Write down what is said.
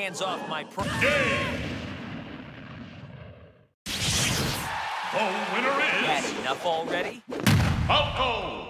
hands off my Game! The winner is... Had enough already? Falco!